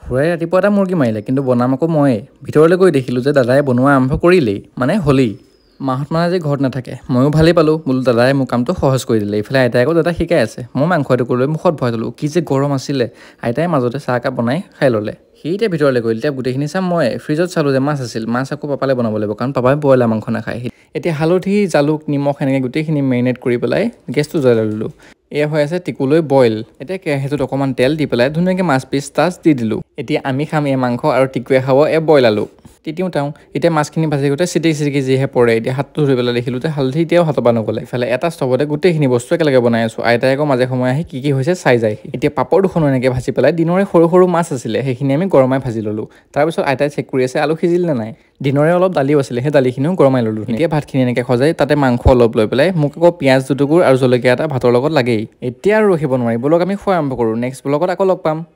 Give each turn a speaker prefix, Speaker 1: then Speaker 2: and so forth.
Speaker 1: খুৰাই ৰাতিপুৱা এটা মুৰ্গী মাৰিলে, কিন্তু বনাম আকৌ ময়ে। ভিতৰলৈ গৈ দেখিলোঁ যে দাদাই বনোৱা আৰম্ভ কৰিলেই, মানে হ'লেই। মাহঁত মানে আজি ঘৰত নাথাকে, ময়ো ভালেই পালোঁ, বোলো দাদাই মোৰ কামটো সহজ কৰি দিলে। ইফালে আইতাই আকৌ দাদাক শিকাই আছে। মই মাংস এটুকু লৈ মুখত ভৰাই থলোঁ। কি যে গৰম আছিলে। আইতাই মাজতে চাহ একাপ বনাই খাই ল'লে। সি এতিয়া ভিতৰলৈ গ'ল। এতিয়া গোটেইখিনি চাম মই। ফ্ৰিজত চালোঁ যে মাছ আছিল, মাছ আকৌ পাপালৈ বনাব লাগিব, কাৰণ পাপাই ব্ৰইলাৰ মাংস নাখায়। এতিয়া হালধি, জালুক, নিমখ এনেকৈ গোটেইখিনি মেৰিনেট কৰি পেলাই গেছটো জ্বলাই ল'লোঁ। এয়া হৈ আছে টিকুলৈ বইল। এতিয়া কেৰাহীটোত অকণমান তেল দি পেলাই ধুনীয়াকৈ মাছ পিচ টাচ দি দিলোঁ। এতিয়া আমি খাম এই মাংস আৰু টিকুৱে খাব এই বইল আলু। তিতিও তাও। এতিয়া মাছখিনি ভাজি গোটেই চিটিকি যিহে পৰে। এতিয়া হাতটো ধুই পেলাই দেখিলোঁ যে হালধি এতিয়াও হাতৰ পৰা নগ'লে। ইফালে এটা ষ্টভতে গোটেইখিনি বস্তু একেলগে বনাই আছোঁ। আইতাই আকৌ মাজে সময়ে আহি কি হৈছে চাই যায়। এতিয়া পাপৰ দুখনো এনেকৈ ভাজি পেলাই দিনৰে সৰু সৰু মাছ আছিলে, সেইখিনি আমি গৰমাই ভাজি ল'লোঁ। তাৰপিছত আইতাই চেক কৰি আছে আলু সিজিল নে নাই। দিনৰে অলপ দালিও আছিলে, সেই দালিখিনিও গৰমাই ল'লোঁ। এতিয়া ভাতখিনি এনেকৈ সজাই তাতে মাংস অলপ লৈ পেলাই মোক আকৌ পিঁয়াজ দুটুকুৰ আৰু জলকীয়া এটা ভাতৰ লগত লাগেই। এতিয়া আৰু ৰখিব নোৱাৰি, ব'লক আমি খোৱা আৰম্ভ কৰোঁ। নেক্সট ব্লগত আকৌ লগ পাম।